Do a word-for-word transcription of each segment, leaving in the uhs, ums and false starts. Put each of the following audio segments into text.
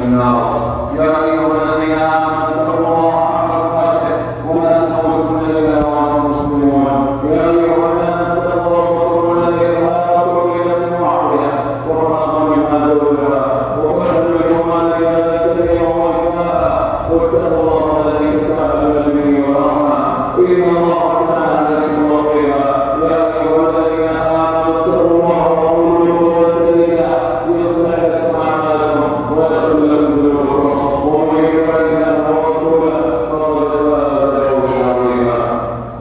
النار. يا أيها الذين آمنوا اتقوا الله حق تقاته ولا تموتن إلا وأنتم مسلمون. يا أيها الناس اتقوا ربكم الذي خلقكم من نفس واحدة وخلق منها زوجها وبث منهما رجالا كثيرا ونساء واتقوا الله الذي تساءلون به والأرحام إن الله كان عليكم رقيبا. يا أيها الذين آمنوا اتقوا الله وقولوا قولا سديدا يصلح لكم أعمالكم ويغفر لكم ذنوبكم ومن يطع الله ورسوله فقد فاز فوزا عظيما.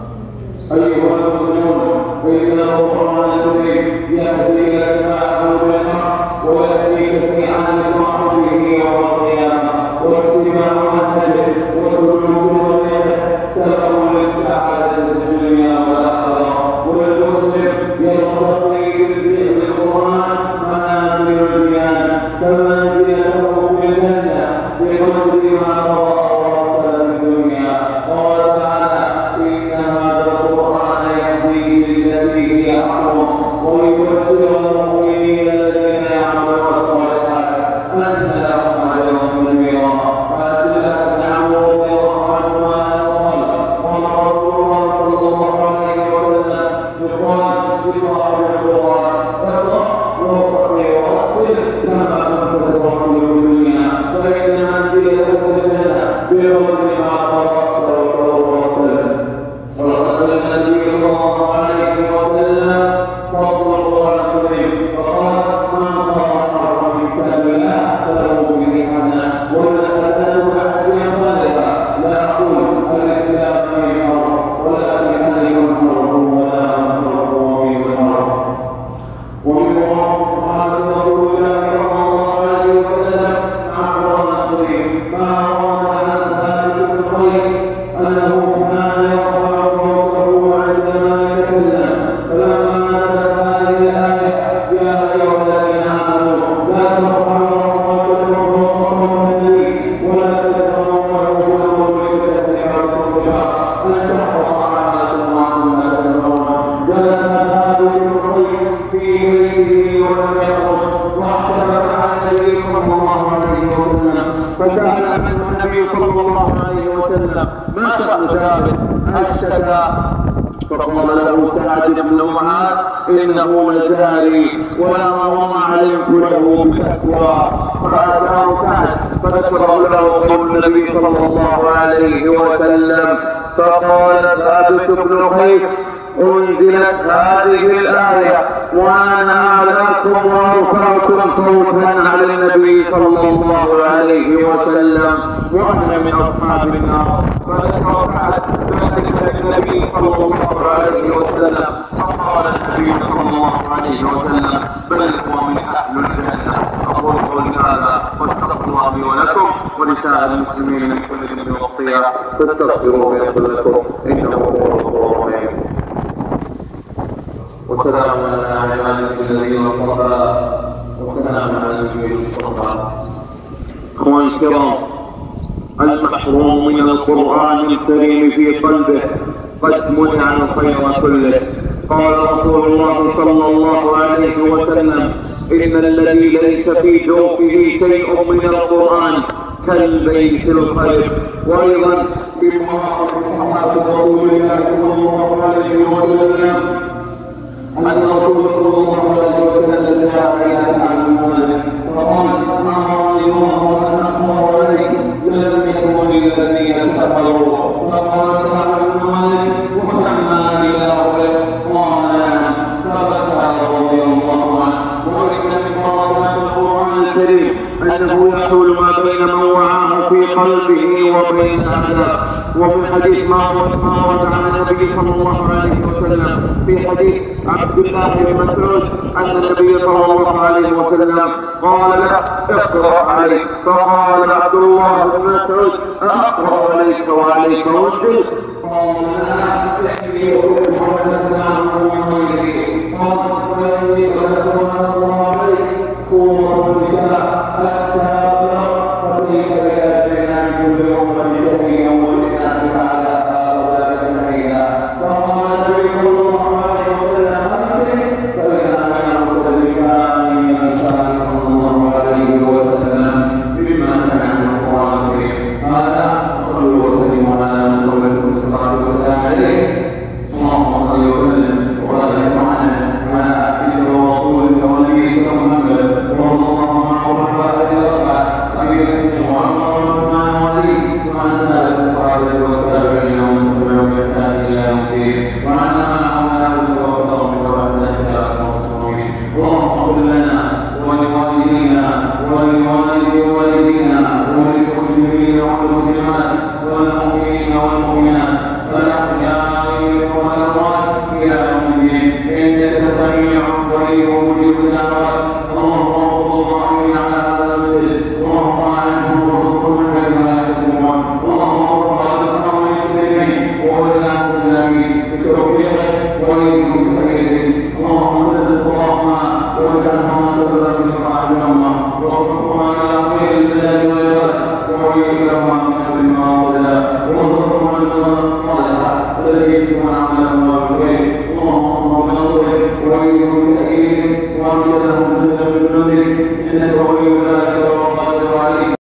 أيها المسلمون، فإن القرآن الكريم يهدي إلى اتباع بالحق ويهدي شفيعا لصاحبه يوم القيامة واتباع منهجه وسلوك طريقه سبب للسعادة في الدنيا والآخرة. والمسلم يرتقي بالقرآن منازل الجنان كمنزلته في الجنة بقدر ما رواه في الدنيا. قال تعالى: إن هذا القرآن يهدي للتي هي أقوم ويبشر المؤمنين الذين يعملون الصالحات أن لهم أجرا كبيرا. فأتى بن عمرو رضي الله عنهما قال: قال رسول الله صلى الله عليه وسلم يقال لصاحب القرآن: اقرأ وارتقي ورتل كما كنت ترتل في الدنيا فإن منزلتك في الجنة بغير ما قرأت ورتلت. وقال النبي صلى الله عليه وسلم: فضل القرآن الكريم. فقال: من قرأ حرفا من كتاب الله فله به حسنة والحسنة بعشر أمثالها. لا أقول ألف لام ميم حرف ولكن ألف حرف ولام حرف وميم حرف. ومن وراء صحابة رسول الله صلى الله عليه وسلم مع القرآن الكريم ما روى عن ثابت بن قيس أنه كان يرفع صوته عندما يتكلم فلما نزلت هذه الآية: يا أيها الذين آمنوا لا ترفعوا أصواتكم فوق صوت النبي ولا تجهروا له بالقول كجهر بعضكم ببعض أن تحبط أعمالكم وأنتم لا تشعرون. جلس ثابت بن قيس في بيته ولم يخرج واحتبس عن النبي صلى الله عليه وسلم فسأل منه النبي صلى الله عليه وسلم: ما شأن ثابت؟ أشتكى؟ فقال له سعد بن معاذ: إنه لجاري ولا وما علمت له بتقوى. فأتاه سعد فذكر له قول النبي صلى الله عليه وسلم فقال ثابت بن قيس: أنزلت هذه الآية وأنا أعلاكم وأرفعكم صوتا على النبي صلى الله عليه وسلم وأنا من أصحاب النار. فذكر سعد ذلك للنبي صلى الله عليه وسلم فقال النبي صلى الله عليه وسلم: بل هو من أهل الجنة. أقول قولي هذا واستغفر الله لي ولكم ولسائر المسلمين من كل ذنب وخطيئة فاستغفروه يغفر لكم إنه هو الغفور الرحيم. وسلام على عباده الذين اصطفى وسلام على النبي المصطفى. اخواني الكرام، المحروم من القرآن الكريم في قلبه قد منع الخير كله. قال رسول الله صلى الله عليه وسلم: إن الذي ليس في جوفه شيء من القرآن كالبيت الخرب. وأيضا في صحابة رسول الله صلى الله عليه وسلم أن الرسول صلى الله عليه وسلم جاء إلى سعد بن مالك فقال: ما رأي الله أن أخبر عليك لم يكن للذين كفروا. فقال سعد بن مالك: وسمى الله به؟ قال: نعم. فبكى رضي الله عنه. وإن من بركات القرآن الكريم أنه يحول ما بين من وعاه في قلبه وبين أعداء. وفي الحديث ما ورد عن النبي صلى الله عليه وسلم في حديث عبد الله بن مسعود أن النبي صلى الله عليه وسلم قال له: اقرأ عليك. فقال عبد الله بن مسعود: أقرأ عليك وعليك أنزل؟ قال: لا، احكي وحدثنا عنه من غيره. قال: